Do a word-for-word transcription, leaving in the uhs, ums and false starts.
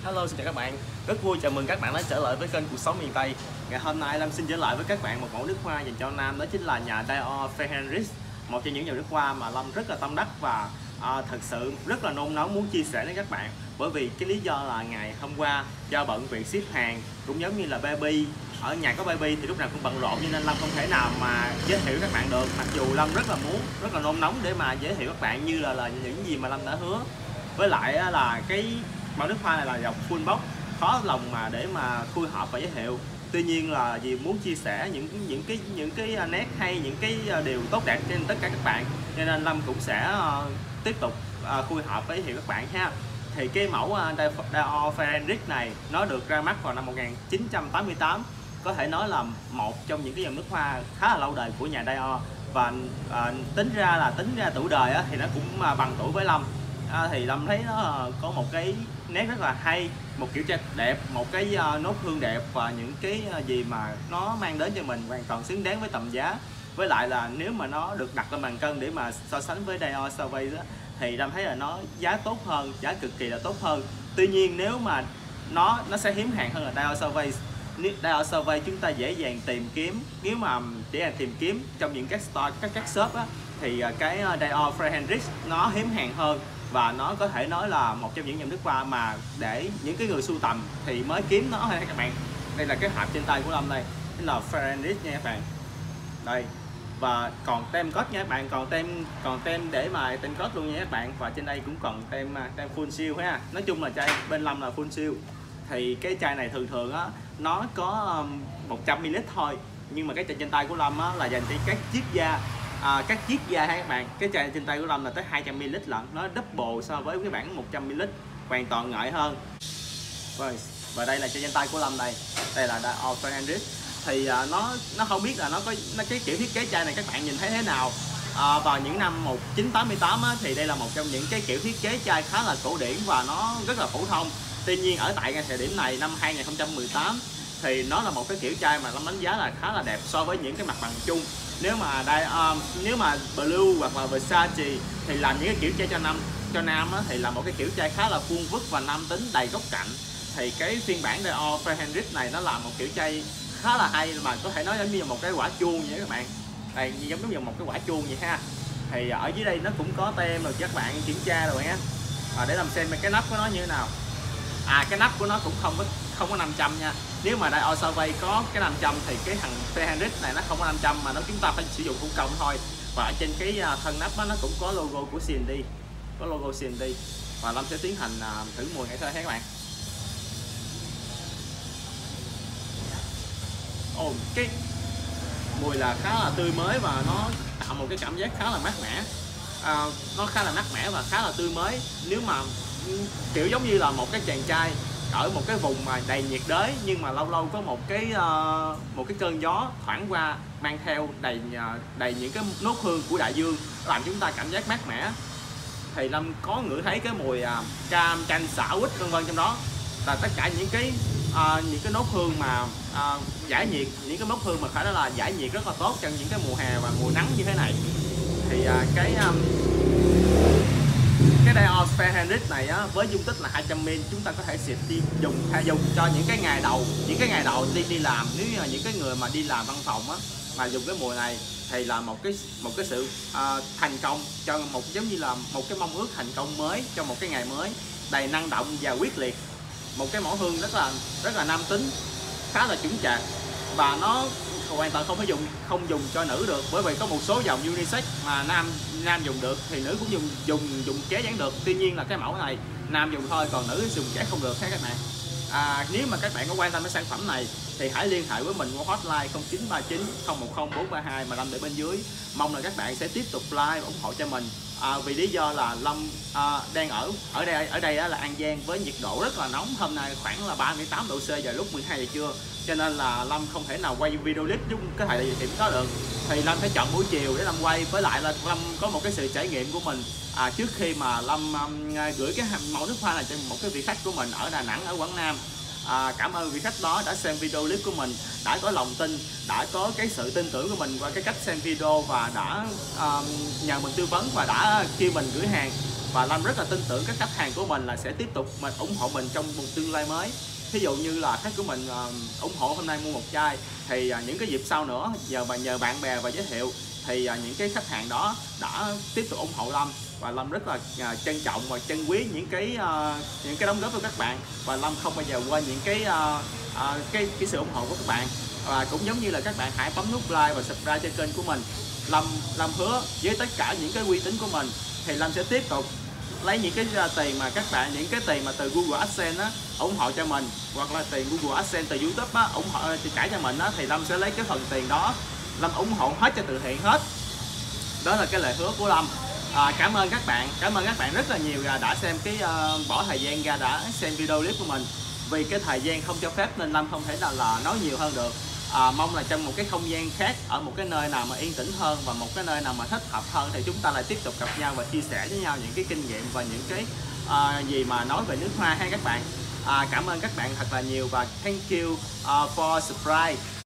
Hello, xin chào các bạn. Rất vui chào mừng các bạn đã trở lại với kênh Cuộc Sống Miền Tây. Ngày hôm nay Lâm xin trở lại với các bạn một mẫu nước hoa dành cho nam, đó chính là nhà Dior Fahrenheit, một trong những dòng nước hoa mà Lâm rất là tâm đắc và à, thật sự rất là nôn nóng muốn chia sẻ với các bạn. Bởi vì cái lý do là ngày hôm qua do bận việc ship hàng, cũng giống như là baby, ở nhà có baby thì lúc nào cũng bận rộn, cho nên Lâm không thể nào mà giới thiệu các bạn được. Mặc dù Lâm rất là muốn, rất là nôn nóng để mà giới thiệu các bạn như là, là những gì mà Lâm đã hứa. Với lại là cái mẫu nước hoa này là dòng full box, khó lòng mà để mà khui hộp và giới thiệu. Tuy nhiên là vì muốn chia sẻ những những cái những cái nét hay, những cái điều tốt đẹp trên tất cả các bạn, cho nên Lâm cũng sẽ uh, tiếp tục uh, khui hộp với giới thiệu các bạn ha. Thì cái mẫu uh, Dior Fahrenheit này nó được ra mắt vào năm một nghìn chín trăm tám mươi tám, có thể nói là một trong những cái dòng nước hoa khá là lâu đời của nhà Dior. Và uh, tính ra là tính ra tuổi đời á, thì nó cũng uh, bằng tuổi với Lâm. À, thì Lâm thấy nó có một cái nét rất là hay, một kiểu trang đẹp, một cái uh, nốt hương đẹp và những cái uh, gì mà nó mang đến cho mình hoàn toàn xứng đáng với tầm giá. Với lại là nếu mà nó được đặt lên bàn cân để mà so sánh với Dior Sauvage đó, thì Lâm thấy là nó giá tốt hơn, giá cực kỳ là tốt hơn. Tuy nhiên nếu mà nó nó sẽ hiếm hàng hơn là Dior Sauvage. Dior Sauvage chúng ta dễ dàng tìm kiếm, nếu mà chỉ là tìm kiếm trong những các store, các các shop á, thì cái Dior Fahrenheit nó hiếm hàng hơn. Và nó có thể nói là một trong những dòng nước hoa mà để những cái người sưu tầm thì mới kiếm nó ha các bạn. Đây là cái hộp trên tay của Lâm đây, đây là Fahrenheit nha các bạn. Đây, và còn tem code nha các bạn, còn tem còn tem để mà tem code luôn nha các bạn. Và trên đây cũng còn tem tem full seal ha. Nói chung là chai bên Lâm là full seal. Thì cái chai này thường thường á nó có một trăm mi li lít thôi, nhưng mà cái chai trên tay của Lâm á là dành cho các chiếc da. À, các chiếc da ha các bạn, cái chai trên tay của Lâm là tới hai trăm mi li lít lận, nó double so với cái bản một trăm mi li lít, hoàn toàn ngợi hơn. Rồi, và đây là chai trên tay của Lâm đây, đây là Dior Fahrenheit. Thì à, nó nó không biết là nó có nó cái kiểu thiết kế chai này các bạn nhìn thấy thế nào. À, vào những năm một nghìn chín trăm tám mươi tám á, thì đây là một trong những cái kiểu thiết kế chai khá là cổ điển và nó rất là phổ thông. Tuy nhiên ở tại cái thời điểm này năm hai nghìn không trăm mười tám thì nó là một cái kiểu chai mà Lâm đánh giá là khá là đẹp so với những cái mặt bằng chung. Nếu mà đây um, nếu mà Blue hoặc là Versace thì làm những cái kiểu chai cho nam cho nam á, thì là một cái kiểu chai khá là vuông vức và nam tính, đầy góc cạnh. Thì cái phiên bản Dior Fahrenheit này nó là một kiểu chai khá là hay, mà có thể nói giống như một cái quả chuông vậy các bạn. Đây giống như một cái quả chuông vậy ha. Thì ở dưới đây nó cũng có tem rồi các bạn kiểm tra rồi nhé. À, để làm xem cái nắp của nó như thế nào. À, cái nắp của nó cũng không có không có năm trăm nha. Nếu mà Dior Sauvage có cái năm trăm thì cái thằng Fahrenheit này nó không có năm trăm, mà nó chúng ta phải sử dụng thủ công thôi. Và ở trên cái thân nắp đó, nó cũng có logo của xê en đê, có logo xê en đê. Và Lâm sẽ tiến hành thử mùi ngay thôi các bạn. Ồ, cái mùi là khá là tươi mới và nó tạo một cái cảm giác khá là mát mẻ. À, nó khá là mát mẻ và khá là tươi mới. Nếu mà kiểu giống như là một cái chàng trai ở một cái vùng mà đầy nhiệt đới, nhưng mà lâu lâu có một cái uh, một cái cơn gió thoảng qua mang theo đầy uh, đầy những cái nốt hương của đại dương, làm chúng ta cảm giác mát mẻ. Thì Lâm có ngửi thấy cái mùi uh, cam, chanh, xả, quýt vân vân trong đó, là tất cả những cái uh, những cái nốt hương mà uh, giải nhiệt, những cái nốt hương mà phải nói là giải nhiệt rất là tốt trong những cái mùa hè và mùa nắng như thế này. Thì uh, cái um, cái Dior Fahrenheit này á, với dung tích là hai trăm mi li lít, chúng ta có thể xịt đi dùng hay dùng cho những cái ngày đầu những cái ngày đầu đi đi làm. Nếu như là những cái người mà đi làm văn phòng á mà dùng cái mùi này thì là một cái một cái sự uh, thành công, cho một giống như là một cái mong ước thành công mới cho một cái ngày mới đầy năng động và quyết liệt. Một cái mẫu hương rất là rất là nam tính, khá là chững chạc, và nó hoàn toàn không phải dùng không dùng cho nữ được, bởi vì có một số dòng unisex mà nam nam dùng được thì nữ cũng dùng dùng dùng ché dán được. Tuy nhiên là cái mẫu này nam dùng thôi, còn nữ dùng ché không được ha các bạn. À, nếu mà các bạn có quan tâm đến sản phẩm này thì hãy liên hệ với mình qua hotline không chín ba chín không một không bốn ba hai mà Lâm để bên dưới. Mong là các bạn sẽ tiếp tục like và ủng hộ cho mình. À, vì lý do là Lâm à, đang ở ở đây ở đây là An Giang với nhiệt độ rất là nóng, hôm nay khoảng là ba mươi tám độ C vào lúc mười hai giờ trưa, cho nên là Lâm không thể nào quay video clip đúng cái thời điểm đó được. Thì Lâm phải chọn buổi chiều để Lâm quay, với lại là Lâm có một cái sự trải nghiệm của mình à, trước khi mà Lâm um, gửi cái mẫu nước hoa này cho một cái vị khách của mình ở Đà Nẵng, ở Quảng Nam. À, cảm ơn vị khách đó đã xem video clip của mình, đã có lòng tin, đã có cái sự tin tưởng của mình qua cái cách xem video, và đã um, nhờ mình tư vấn và đã kêu mình gửi hàng. và Lâm rất là tin tưởng các khách hàng của mình là sẽ tiếp tục mình ủng hộ mình trong một tương lai mới. Ví dụ như là khách của mình uh, ủng hộ hôm nay mua một chai thì uh, những cái dịp sau nữa giờ mà nhờ bạn bè và giới thiệu thì uh, những cái khách hàng đó đã tiếp tục ủng hộ Lâm, và Lâm rất là uh, trân trọng và trân quý những cái uh, những cái đóng góp của các bạn, và Lâm không bao giờ quên những cái uh, uh, cái cái sự ủng hộ của các bạn. Và cũng giống như là các bạn hãy bấm nút like và subscribe cho kênh của mình. Lâm Lâm hứa với tất cả những cái uy tín của mình thì Lâm sẽ tiếp tục lấy những cái tiền mà các bạn những cái tiền mà từ Google AdSense á, ủng hộ cho mình, hoặc là tiền Google AdSense từ YouTube á, ủng hộ trả cho mình á, thì Lâm sẽ lấy cái phần tiền đó Lâm ủng hộ hết cho từ thiện hết. Đó là cái lời hứa của Lâm. À, cảm ơn các bạn, cảm ơn các bạn rất là nhiều đã xem cái uh, bỏ thời gian ra đã xem video clip của mình. Vì cái thời gian không cho phép nên Lâm không thể nào là nói nhiều hơn được. À, mong là trong một cái không gian khác, ở một cái nơi nào mà yên tĩnh hơn và một cái nơi nào mà thích hợp hơn thì chúng ta lại tiếp tục gặp nhau và chia sẻ với nhau những cái kinh nghiệm và những cái uh, gì mà nói về nước hoa ha các bạn. À, cảm ơn các bạn thật là nhiều và thank you uh, for subscribe.